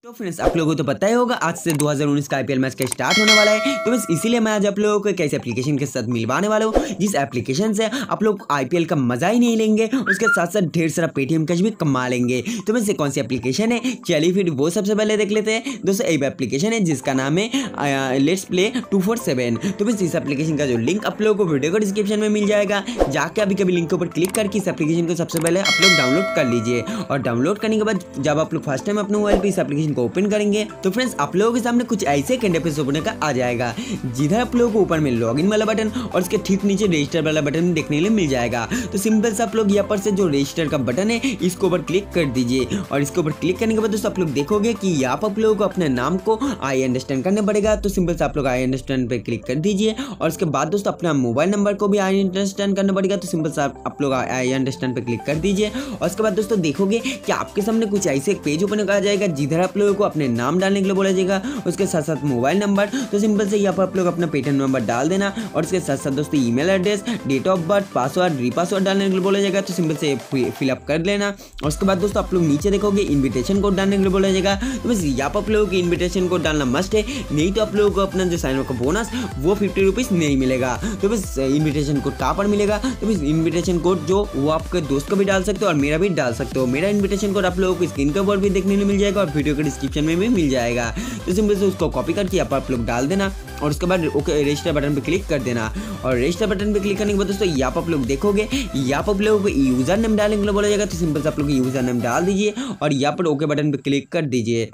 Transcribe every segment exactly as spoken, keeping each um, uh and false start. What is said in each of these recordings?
तो फ्रेंड्स आप लोगों को तो पता ही होगा आज से दो हज़ार उन्नीस का आईपीएल मैच का स्टार्ट होने वाला है। तो बस इसीलिए मैं आज आप लोगों को एक ऐसे एप्लीकेशन के साथ मिलवाने वाला हूँ जिस एप्लीकेशन से आप लोग आईपीएल का मजा ही नहीं लेंगे, उसके साथ साथ ढेर सारा पेटीएम कैश भी कमा लेंगे। तो वैसे कौन सी एप्लीकेशन है, चलिए फिर वो सबसे पहले देख लेते हैं। दोस्तों एक एप्लीकेशन है जिसका नाम है let's play two four seven. तो बस इस एप्लीकेशन का जो लिंक आप लोगों को वीडियो को डिस्क्रिप्शन में मिल जाएगा, जाके अभी कभी लिंक के ऊपर क्लिक करके इस एप्लीकेशन को सबसे पहले आप लोग डाउनलोड कर लीजिए। और डाउनलोड करने के बाद जब आप लोग फर्स्ट टाइम अपने मोबाइल पे इस एप्लीकेशन को ओपन करेंगे तो फ्रेंड्स आप लोगों के सामने कुछ ऐसे इंटरफेस ओपन का आ जाएगा, जिधर आप लोगों को ऊपर में लॉगिन वाला बटन और उसके ठीक नीचे रजिस्टर वाला बटन देखने के लिए मिल जाएगा। तो सिंपल से आप लोग यहाँ पर से जो रजिस्टर का बटन है इसके ऊपर क्लिक कर दीजिए। और इसके ऊपर क्लिक करने के बाद दोस्तों आप लोग देखोगे कि यहाँ पर आप लोगों को अपने नाम को आई अंडरस्टैंड करना पड़ेगा। तो सिंपल से आप लोग आई अंडरस्टैंड पे क्लिक कर दीजिए और उसके बाद दोस्तों अपना मोबाइल नंबर को भी आई अंडरस्टैंड करना पड़ेगा। तो सिंपल से आप लोग आई अंडरस्टैंड पे क्लिक कर दीजिए और उसके बाद दोस्तों देखोगे कि आपके सामने कुछ ऐसे एक पेज ओपन आ जाएगा, जिधर आप लोगों को अपने नाम डालने के लिए बोला जाएगा, उसके साथ साथ मोबाइल नंबर। तो सिंपल से यहाँ पर आप लोग अपना पेटीएम नंबर डाल देना और उसके साथ साथ दोस्तों email address, date of birth, password, repassword डालने के लिए बोला जाएगा। तो सिंपल से फिलअप कर लेना और उसके बाद दोस्तों आप लोग नीचे देखोगे इन्विटेशन कोड डालने के लिए बोला जाएगा। तो बस यहाँ पर आप लोगों की इन्विटेशन कोड डालना मस्ट है, नहीं तो आप लोगों को अपना जो साइन अप का बोनस वो फिफ्टी रुपीज़ नहीं मिलेगा। तो बस इन्विटेशन कोड कहाँ पर मिलेगा, तो बस इन्विटेशन कोड जो वो आपके दोस्त को भी डाल सकते हो और मेरा भी डाल सकते हो। मेरा इन्विटेशन कोड आप लोगों को स्क्रीन के ऊपर भी देखने को मिल जाएगा और वीडियो के डिस्क्रिप्शन में भी मिल जाएगा। तो सिंपल से उसको कॉपी करके यहाँ पर आप लोग डाल देना और उसके बाद ओके रजिस्टर बटन पे क्लिक कर देना। और रजिस्टर बटन पे क्लिक करने के बाद दोस्तों यहाँ पर आप लोग देखोगे यहाँ पर आप लोगों को यूजर नेम डालने के लिए बोला जाएगा। तो सिंपल से आप लोग यूजर नेम डाल दीजिए और यहाँ पर ओके बटन पे क्लिक कर दीजिए।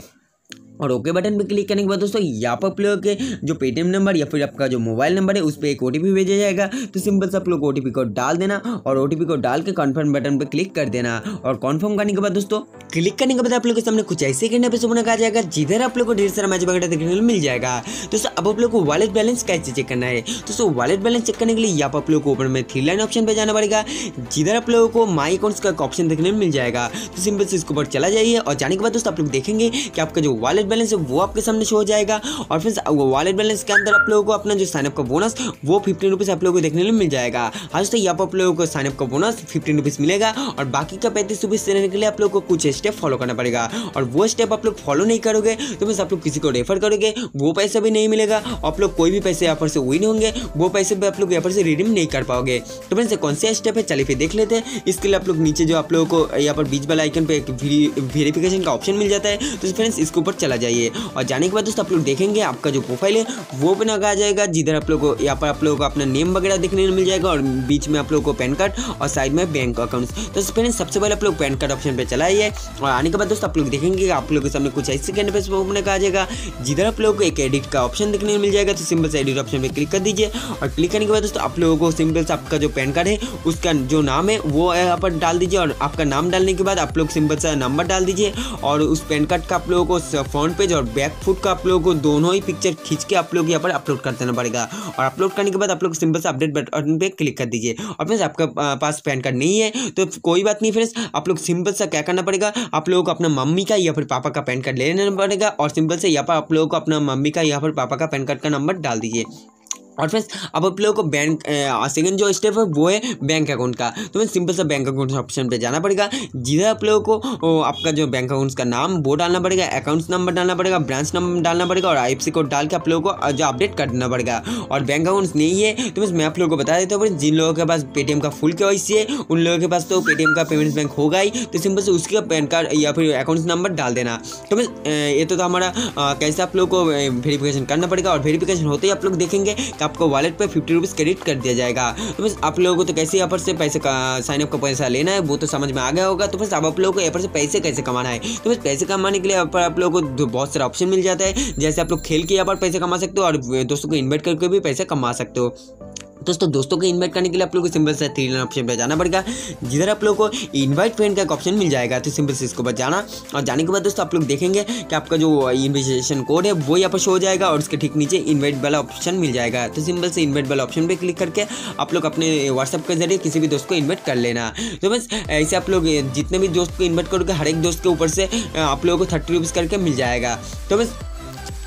और ओके बटन पे क्लिक करने के बाद दोस्तों यहाँ पर आप लोगों के जो पेटीएम नंबर या फिर आपका जो मोबाइल नंबर है उस पर एक ओटीपी भेजा जाएगा। तो सिंपल से आप लोग ओटीपी को डाल देना और ओटीपी को डाल के कन्फर्म बटन पे क्लिक कर देना। और कन्फर्म करने के बाद दोस्तों क्लिक करने के बाद आप लोग के सामने कुछ ऐसे इंटरफेस ओपन आ जाएगा, जिधर आप लोग को ढेर सारा मैच वगैरह देखने को मिल जाएगा। दोस्तों अब आप लोग को वॉलेट बैलेंस कैसे चेक करना है, दोस्तों वॉलेट बैलेंस चेक करने के लिए यहाँ पर आप लोग को ऊपर में थ्री लाइन ऑप्शन पे जाना पड़ेगा, जिधर आप लोगों को माई अकाउंट्स का ऑप्शन देखने को मिल जाएगा। तो सिंपल से इसके ऊपर चला जाइए और जाने के बाद दोस्तों आप लोग देखेंगे कि आपका जो वॉलेट बैलेंस है वो आपके सामने शो हो जाएगा। और फिर वॉलेट बैलेंस के अंदर आप लोगों को अपना जो साइनअप का बोनस वो फिफ्टीन रुपीज़ आप लोगों को देखने को मिल जाएगा। हाँ दोस्तों यहाँ पर आप लोगों को साइनअप का बोनस फिफ्टीन रुपीज़ मिलेगा और बाकी का पैंतीस रुपीज़ देने के लिए आप लोगों को कुछ स्टेप फॉलो करना पड़ेगा। और वो स्टेप आप लोग फॉलो नहीं करोगे तो बस आप लोग किसी को रेफर करोगे वो पैसा भी नहीं मिलेगा। आप लोग कोई भी पैसे यहाँ पर से विन होंगे वो पैसे भी आप लोग यहाँ पर से रिडीम नहीं कर पाओगे। तो फ्रेंड्स कौन सा स्टेप है चलिए फिर देख लेते हैं। इसके लिए आप लोग नीचे जो आप लोगों को यहाँ पर बीच वाला आइकन पे एक वेरिफिकेशन का ऑप्शन मिल जाता है। तो फ्रेंड्स इसके ऊपर चला जाइए और जाने के बाद दोस्तों आप लोग देखेंगे आपका जो प्रोफाइल है वो ओपन आ जाएगा, जिधर आप लोग को यहाँ पर आप लोगों को अपना नेम वगैरह देखने को मिल जाएगा और बीच में आप लोगों को पैन कार्ड और साइड में बैंक अकाउंट। तो फ्रेंड्स सबसे पहले आप लोग पैन कार्ड ऑप्शन पे चलाइए और आने के बाद दोस्तों आप लोग देखेंगे आप लोगों के सामने कुछ ऐसे इंटरफेस ओपन आ जाएगा, जिधर आप लोगों को एक एडिट का ऑप्शन देखने को मिल जाएगा। तो सिंपल से एडिट ऑप्शन पे क्लिक कर दीजिए और क्लिक करने के बाद दोस्तों आप लोगों को सिंपल से आपका जो पैन कार्ड है उसका जो नाम है वो यहाँ पर डाल दीजिए और आपका नाम डालने के बाद आप लोग सिंपल सा नंबर डाल दीजिए और उस पैन कार्ड का आप लोगों को फ्रंट पेज और बैक फुट का आप लोगों को दोनों ही पिक्चर खींच के आप लोग यहाँ पर अपलोड कर देना पड़ेगा। और अपलोड करने के बाद आप लोग सिंपल से अपडेट बटन पे क्लिक कर दीजिए। और फ्रेंड्स आपका पास पैन कार्ड नहीं है तो कोई बात नहीं फ्रेंड्स, आप लोग सिंपल सा क्या करना पड़ेगा, आप लोगों को अपना मम्मी का या फिर पापा का पैन कार्ड ले लेना पड़ेगा और सिंपल से यहाँ पर आप लोगों को अपना मम्मी का या फिर पापा का पैन कार्ड का नंबर डाल दीजिए। और फ्रेंड्स अब आप लोगों को बैंक सेकंड जो स्टेप है वो है बैंक अकाउंट का। तो मैं सिंपल सा बैंक अकाउंट ऑप्शन पे जाना पड़ेगा, जिधर आप लोगों को आपका जो बैंक अकाउंट्स का नाम वो डालना पड़ेगा, अकाउंट्स नंबर डालना पड़ेगा, ब्रांच नंबर डालना पड़ेगा और आईएफएससी कोड डाल के आप लोगों को जो अपडेट कर देना पड़ेगा। और बैंक अकाउंट्स नहीं है तो बस मैं आप लोगों को बता देता हूँ, जिन लोगों के पास पेटीएम का फुल केवाईसी है उन लोगों के पास तो पेटीएम का पेमेंट्स बैंक होगा ही, तो सिंपल से उसका पैन कार्ड या फिर अकाउंट्स नंबर डाल देना। तो बस ये तो हमारा कैसे आप लोग को वेरिफिकेशन करना पड़ेगा और वेरिफिकेशन होते ही आप लोग देखेंगे कि आपको वॉलेट पे रुपीज़ क्रेडिट कर दिया जाएगा। तो बस आप लोगों को तो कैसे यहाँ पर से पैसे का साइन अप का पैसा लेना है वो तो समझ में आ गया होगा। तो बस अब आप लोगों को यहाँ पर से पैसे कैसे कमाना है, तो बस पैसे कमाने के लिए यहाँ पर आप लोगों को बहुत सारा ऑप्शन मिल जाता है। जैसे आप लोग खेल के यहाँ पर पैसे कमा सकते हो और दोस्तों को इन्वाइट करके भी पैसे कमा सकते हो। दोस्तों दोस्तों को इनवाइट करने के लिए आप लोगों को सिंपल से थ्री लाइन ऑप्शन पे जाना पड़ेगा, जिधर आप लोगों को इनवाइट फ्रेंड का एक ऑप्शन मिल जाएगा। तो सिंपल से इसको बस जाना और जाने के बाद दोस्तों आप लोग देखेंगे कि आपका जो इन्विटेशन कोड है वो यहाँ पर शो हो जाएगा और उसके ठीक नीचे इनवाइट वाला ऑप्शन मिल जाएगा। तो सिंपल से इनवाइट वाला ऑप्शन पे क्लिक करके आप लोग अपने व्हाट्सएप के जरिए किसी भी दोस्त को इन्वाइट कर लेना। तो बस ऐसे आप लोग जितने भी दोस्त को इन्वाइट करोगे हर एक दोस्त के ऊपर से आप लोगों को थर्टी रुपीज़ करके मिल जाएगा। तो बस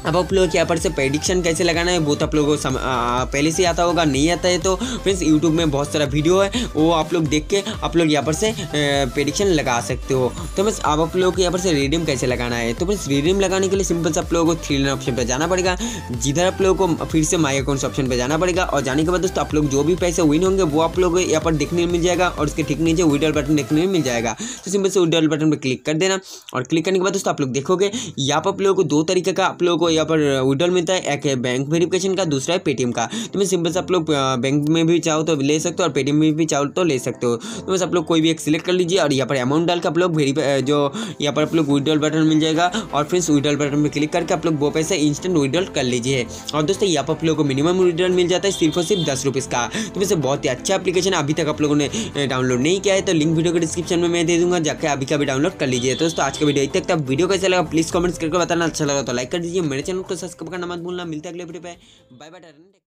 अब आप लोग यहाँ पर से प्रेडिक्शन कैसे लगाना है वो तो आप लोगों को सम, आ, पहले से आता होगा। नहीं आता है तो फ्रेंड्स यूट्यूब में बहुत सारा वीडियो है, वो आप लोग देख के आप लोग यहाँ पर से प्रेडिक्शन लगा सकते हो। तो बस अब आप लोगों को यहाँ पर से रिडीम कैसे लगाना है, तो बस रिडीम लगाने के लिए सिंपल से आप लोगों को थ्री लाइन ऑप्शन पर जाना पड़ेगा, जिधर आप लोगों को फिर से माई अकाउंट्स ऑप्शन पर जाना पड़ेगा। और जाने के बाद दोस्तों आप लोग जो भी पैसे विन होंगे वो आप लोग यहाँ पर देखने में मिल जाएगा, और उसके ठीक नीचे विड्रॉल बटन देखने में मिल जाएगा। तो सिंपल से विड्रॉल बटन पर क्लिक कर देना, और क्लिक करने के बाद दोस्तों आप लोग देखोगे यहाँ पर आप लोगों को दो तरीके का आप लोगों को यहाँ पर विड्रॉल मिलता है। एक है बैंक वेरिफिकेशन का, दूसरा है पेटीएम का। तो मैं सिंपल से आप लोग बैंक में भी चाहो तो ले सकते हो और पेटीएम में भी चाहो तो ले सकते हो। तो बस आप लोग कोई भी एक सिलेक्ट कर लीजिए, और यहाँ पर अमाउंट डाल के आप लोग वेरीफाई जो यहाँ पर आप लोग विड्रॉल बटन मिल जाएगा, और फ्रेंड्स विड्रॉल बटन पर क्लिक करके आप लोग वो पैसे इंस्टेंट विड्रॉल कर लीजिए। और दोस्तों यहाँ पर आप लोगों को मिनिमम विड्रॉल मिल जाता है सिर्फ और सिर्फ दस रुपीज़ का। तो वैसे बहुत ही अच्छा एप्लीकेशन, अभी तक आप लोगों ने डाउनलोड नहीं किया है तो लिंक वीडियो के डिस्क्रिप्शन में मैं दे दूंगा, जाकर अभी का भी डाउनलोड कर लीजिए। तो दोस्तों आज का वीडियो इतना तक, वीडियो कैसा लगा प्लीज कमेंट्स करके बताना, अच्छा लगा तो लाइक कर दीजिए, मेरे चैनल को सब्सक्राइब करना मत भूलना। मिलता है अगले वीडियो पे, बाय बाय।